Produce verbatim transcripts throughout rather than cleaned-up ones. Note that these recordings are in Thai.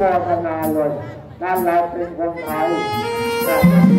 โมทนาเลยนั่นเราเป็นคนไทยแต่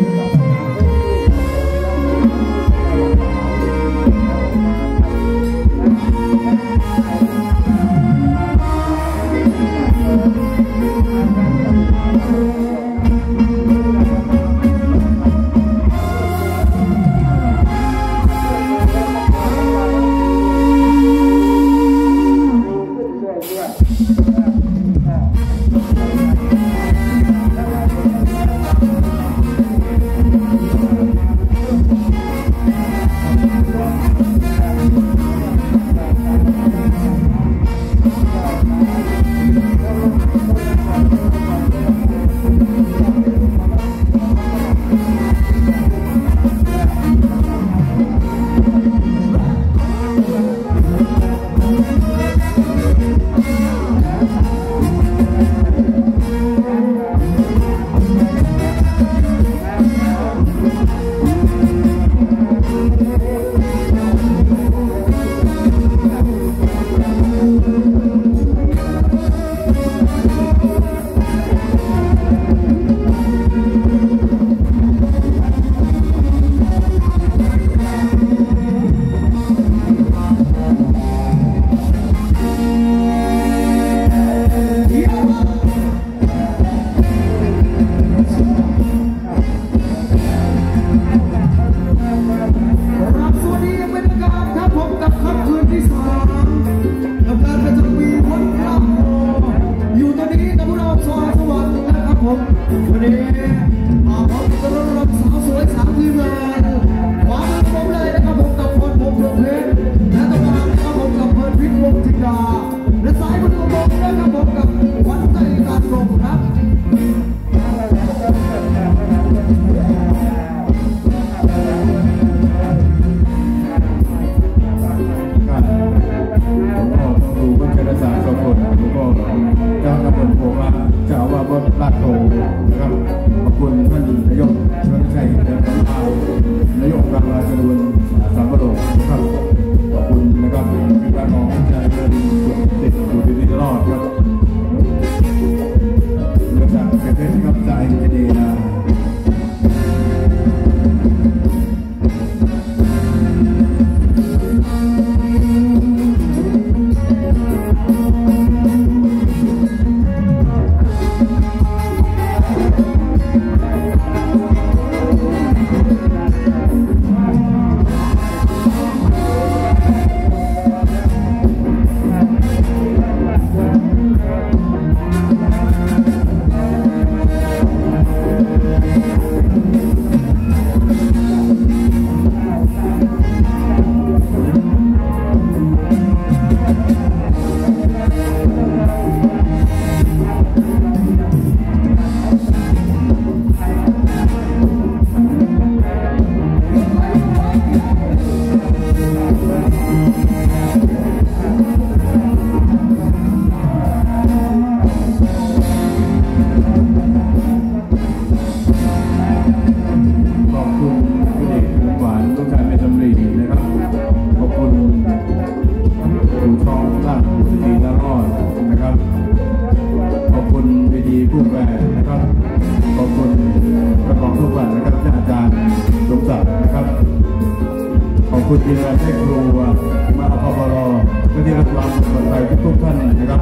คุณทีมงานให้ครูมาพบรก็ที่รับความปลอดภัยทุกท่านนะครับ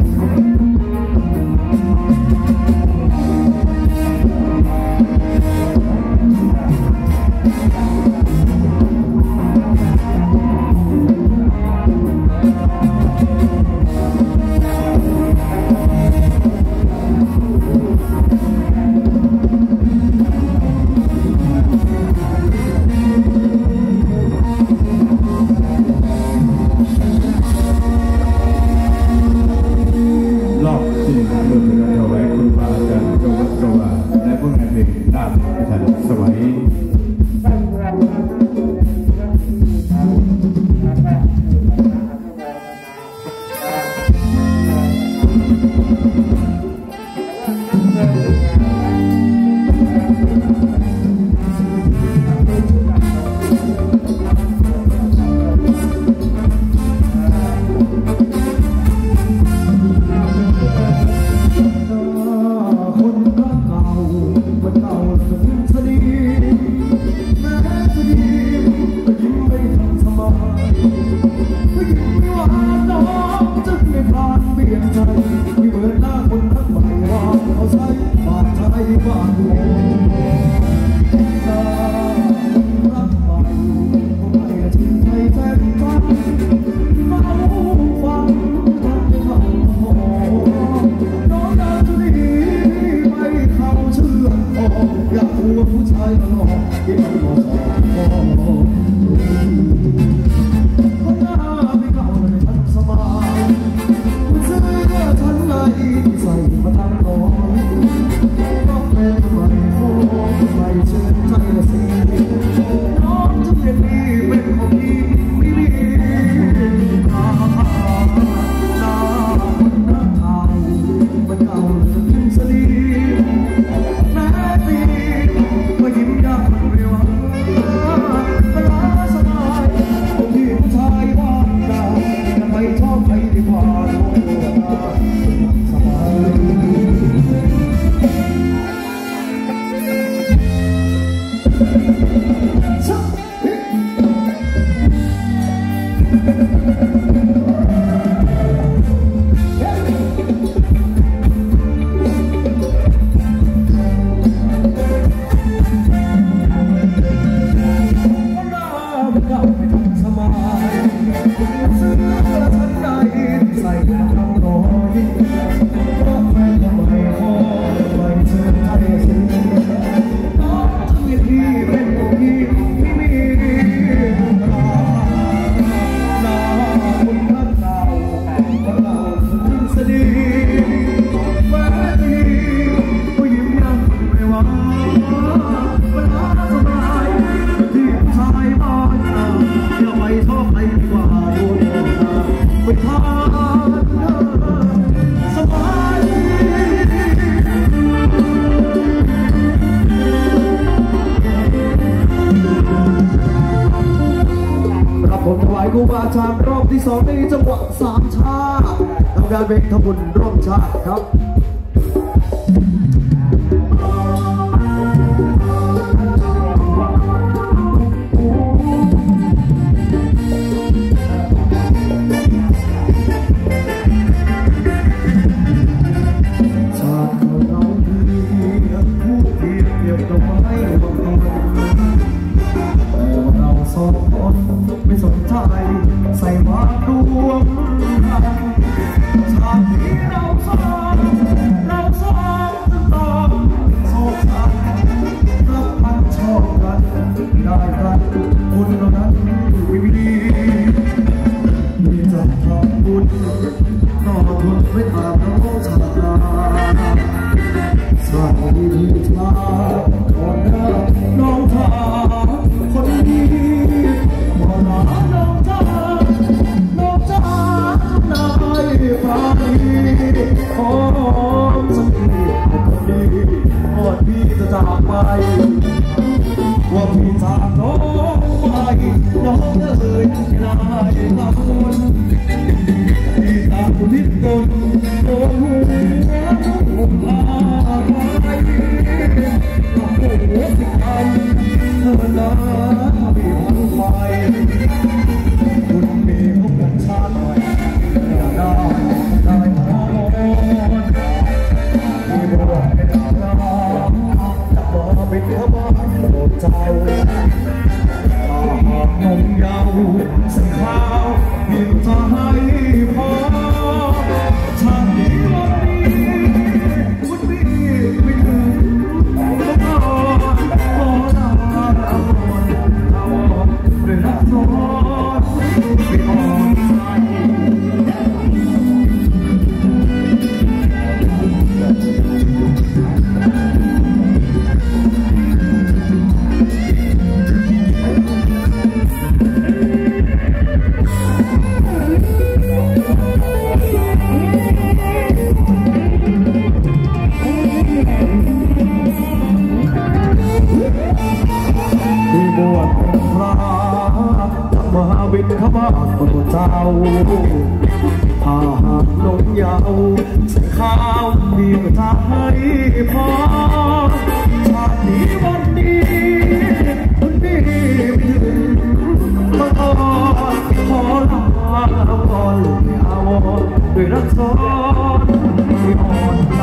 Thank you. ทันสมัยครูบาอาจารย์รอบที่สองในจังหวัดสามชาติทำการเพลงทำบุญร่วมชาติครับใส่มาดวงชาตินี้เราสองเราสองจะต้องโศกสันรับพันชอบกันได้กันคนเรานั้นวิธีมีจะทำบุญรอทนไม่ตามน้องชาตาสร้างดีชาก่อนหน้าน้องชาคนดีมอนาน้องชาน้องชาทุกนายฟ้าดีหอมสักทีคนดีก่อนพี่จะจากไปว่าพี่จากน้องไปน้องเอ่ยไม่ได้ทำบุญพี่ตามนิดตนโอ้โหผมลาไปทำหัวสิอันเธอหน้าพี่พันไปคุณมีพบกันชาติใหม่ได้ได้พอที่บอกเป็นดาวจะมาเป็นขบวนโปรดเจ้าถ้าหากนมยาวสักข้าวพี่จะให้พอชาตินี้วันนี้คุณพี่ไม่ถึงก็พอพอลาเอาเอาด้วยรักซ้อนไม่อ่อนใจที่บวชเป็นพระทำมหาวิทย์ขบาทพระเจ้าผ้าหาดนงยาวใส่ข้าวดีก็ทำให้พอชาตินี้วันนี้วันนี้ไม่ถึงต้องขอขอลาก่อนไม่เอาด้วยรักซ้อนที่อ่อนใจ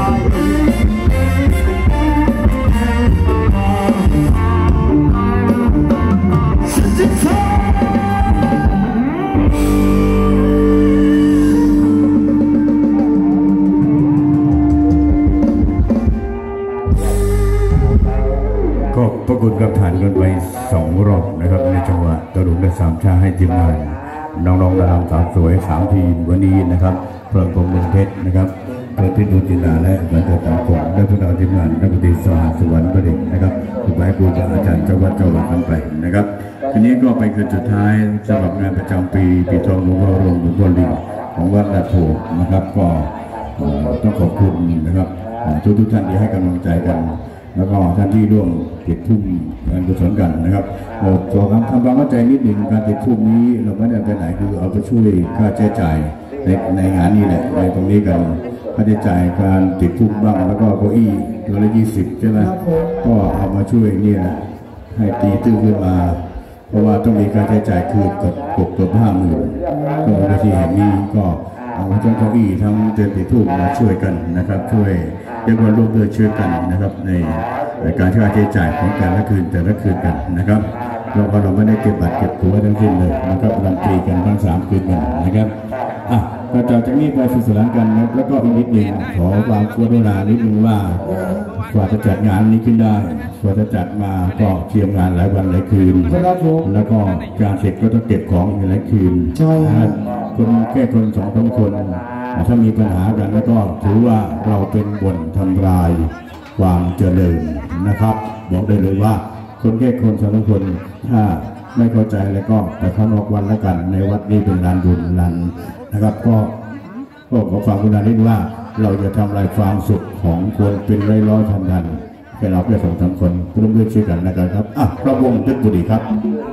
ก็ประกวดกับฐานกันไปสองรอบนะครับในจังหวะตะลุงและสามชาให้ทีมงานน้องๆดาราสาวสวยสามทีมวันนี้นะครับพระกรมเมืองเพชรนะครับเกิดที่ดูจินดาและเหมือนเกิดตามกฎและทุกดาวทีมงานนักดนตรีสหสวรรค์ประดิษฐ์นะครับคุณนายครูอาจารย์เจ้าวัดเจ้าวัดกันไปนะครับทีนี้ก็ไปคืนสุดท้ายสำหรับงานประจำปีปีทองหลวงพ่อรวงหลวงพ่อลิงของวัดนาโพนะครับก็ต้องขอบคุณนะครับทุกทุกท่านที่ให้กำลังใจกันแล้วก็ท่านที่ร่วมติดทุ่มงานกุศลกันนะครับตัวคำทำความเข้าใจนิดหนึ่งการติดทุ่มนี้เราไม่ได้ไปไหนคือเอาไปช่วยค่าใช้จ่ายในในงานนี้แหละในตรงนี้กันค่าใช้จ่ายการติดทุ่มบ้างแล้วก็เก้าอี้ตัวละยี่สิบใช่ไหมก็เอามาช่วยเนี่ยให้ตีตื้อขึ้นมาเพราะว่าต้องมีการใช้จ่ายคือเกือบเกือบเกือบห้าหมื่นก็ในที่แห่งนี้ก็เอาทั้งเก้าอี้ทั้งเตียงติดทุ่มมาช่วยกันนะครับช่วยเรียกว่าร่วมด้วยช่วยกันนะครับในการใช้จ่ายของแต่ละคืนแต่ละคืนกันนะครับเราก็เราไม่ได้เก็บบัตรเก็บตัวทั้งสิ้นเลยนะครับรันตีกันทั้งสามคืนกันนะครับอ่ะก็ต่อจากนี้ไปสื่อสารกันนะแล้วก็อีกนิดหนึ่งขอความกรุณานิดนึงว่ากว่าจะจัดงานนี้ขึ้นได้กว่าจะจัดมาก็เตรียมงานหลายวันหลายคืนแล้วก็การเสร็จก็ต้องเก็บของอีกหลายคืนใช่คนแค่คนสองสามคนถ้ามีปัญหากันแล้วก็ถือว่าเราเป็นบ่นทำลายความเจริญนะครับบอกได้เลยว่าคนแค่คนสองคนถ้าไม่เข้าใจแล้วก็ไปข้างนอกวันแล้วกันในวัดนี้เป็นลานบุญลานนะครับก็ก็ขอความกรุณานิดว่าเราจะทำลายความสุขของคนเป็นร้อยร้อยพันพันแค่เราแค่สองสามคนร่วมด้วยช่วยกันนะครับครับอ่ะพระวงศ์เพชรบุรีครับ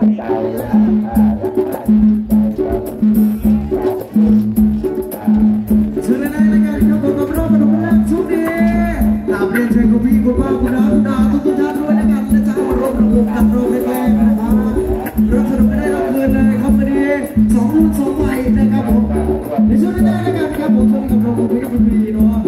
คุณป้าคุณน้าคุณดาทุกท่านด้วยนะครับนะจ๊ะมาร่วมระบบกันโรงแรกนะครับเราสนุกไม่ได้รับเงินเลยครับวันนี้สองรุ่นสองวัยนะครับผมในช่วงนี้นะครับครับผมชมกับโรงแรมเพชรบุรีเนาะ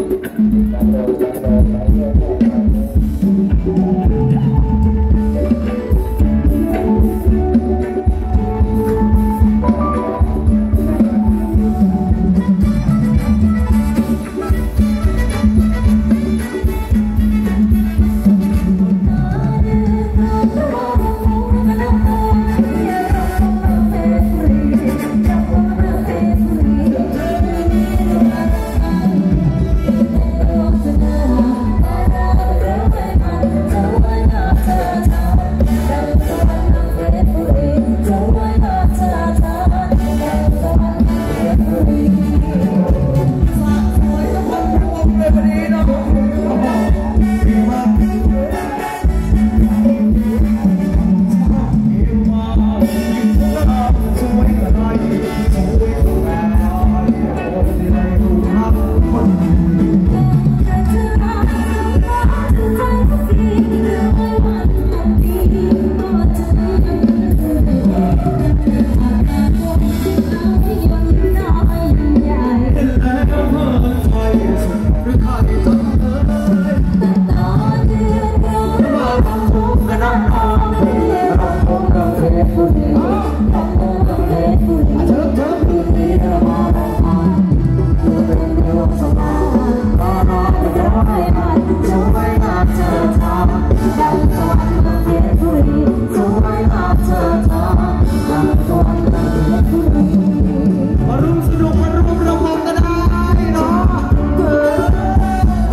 ม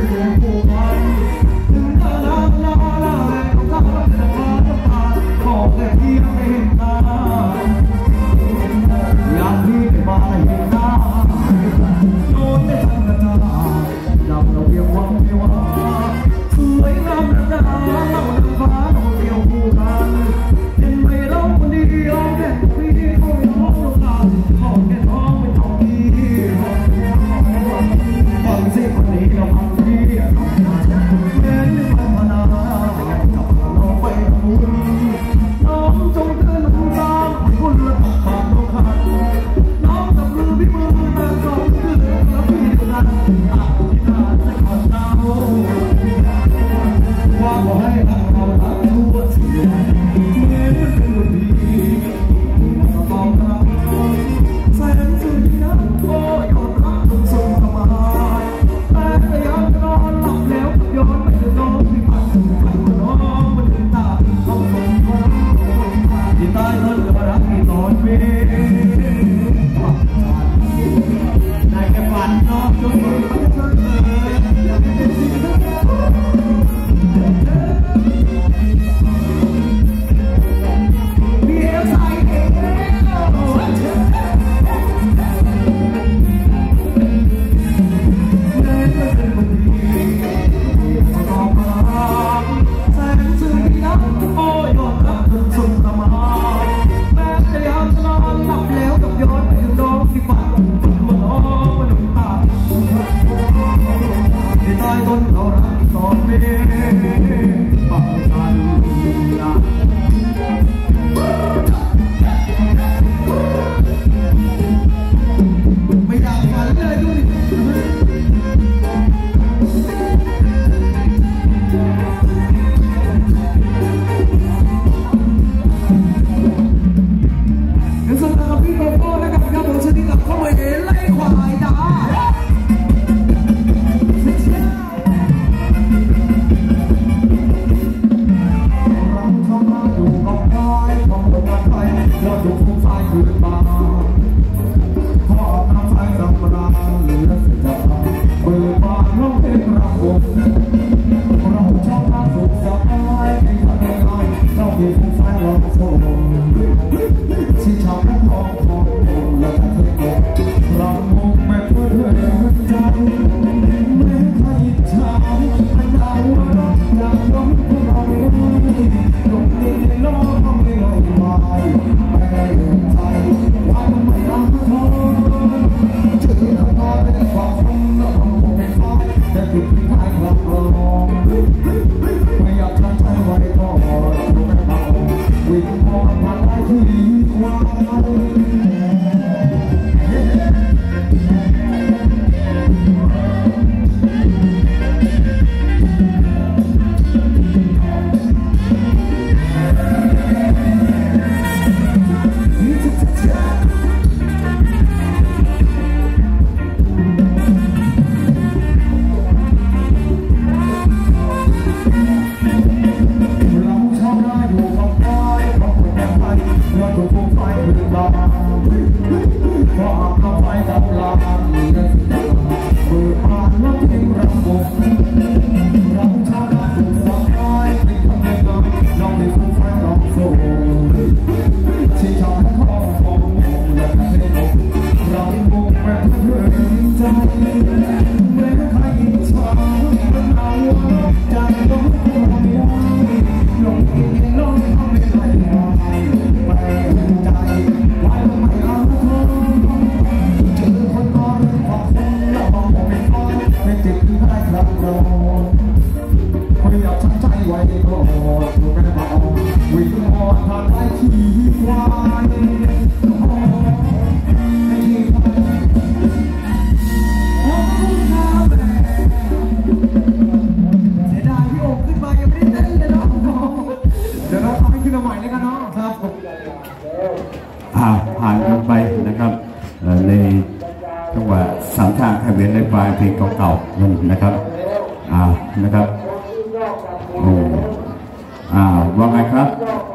ผ่านกันไปนะครับในจังหวะสามชาติทะเบียนในปลายเพลงเก่าๆนั่นนะครับอ่านะครับโอ้อ่าว่าไงครับ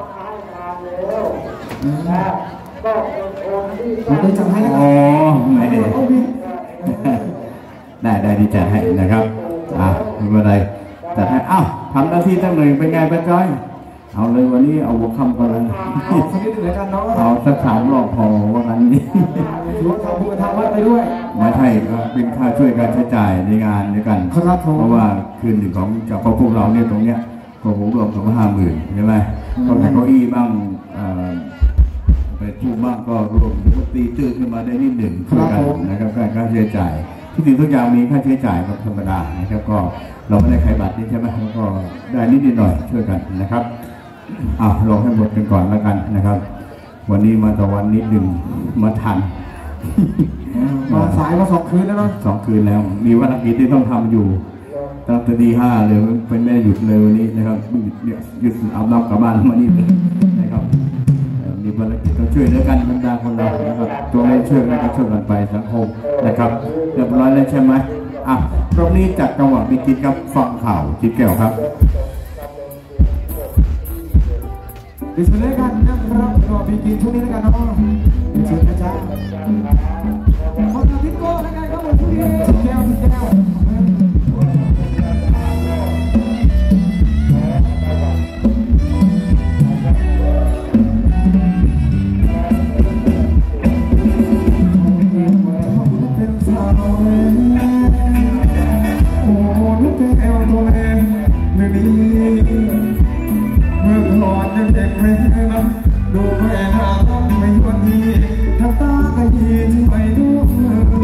ได้จัดให้อ๋อไม่ได้ได้ได้ดีจัดให้นะครับอ่ะไม่เป็นไรแต่ให้อ้าวทำหน้าที่ตั้งหนึ่งเป็นไงป้าจ้อยเอาเลยวันนี้เอาหัวคำกันเลยเอาสักนิดหนึ่งเลยกันเนาะเอาสักสามรอบพอว่างั้นนี่ถือว่าทำบุญทำวัดไปด้วยไม่ใช่เป็นค่าช่วยการใช้จ่ายในงานด้วยกันเพราะว่าคืนหนึ่งของจากพวกเราเนี่ยตรงเนี้ยก็ผมรวมกับห้าหมื่นใช่ไหมก็เป็นเก้าอี้บ้างไปทูบ้างก็รวมตีตื้อขึ้นมาได้นิดหนึ่งช่วยกันนะครับการค่าใช้จ่ายที่ถึงทุกอย่างมีค่าใช้จ่ายก็ธรรมดานะครับก็เราไม่ได้ขายบัตรนี่ใช่ไหมก็ได้นิดหน่อยช่วยกันนะครับอ่ะลองให้หมดกันก่อนแล้วกันนะครับวันนี้มาตะวันนิดหนึ่งมาทันมาสายมาสองคืนแล้วเนาะสองคืนแล้วมีภารกิจที่ต้องทำอยู่ตั้งแต่ตีห้าเลยเป็นแม่หยุดเลยวันนี้นะครับเนี่ยหยุดเอาน้ำกลับบ้านมานี่นะครับมีภารกิจต้องช่วยเหลือกันบรรดาคนเรานะครับตัวเล่นช่วยกันก็ช่วยกันไปสังคมนะครับเรียบร้อยแล้วใช่ไหมอ่ะรอบนี้จัดจังหวะมีกินกับฟังข่าวจิตแก้วครับดิสเพลย์กันนะครับรอมีกินช่วงนี้แล้วกันเนาะเชิญนะจ๊ะคนทำพิโก้แล้วกันครับผมช่วงนี้จิตแก้วจิตแก้วดูแม่ทางไม่วันนี้ทำตาก็ยีที่ไม่ดู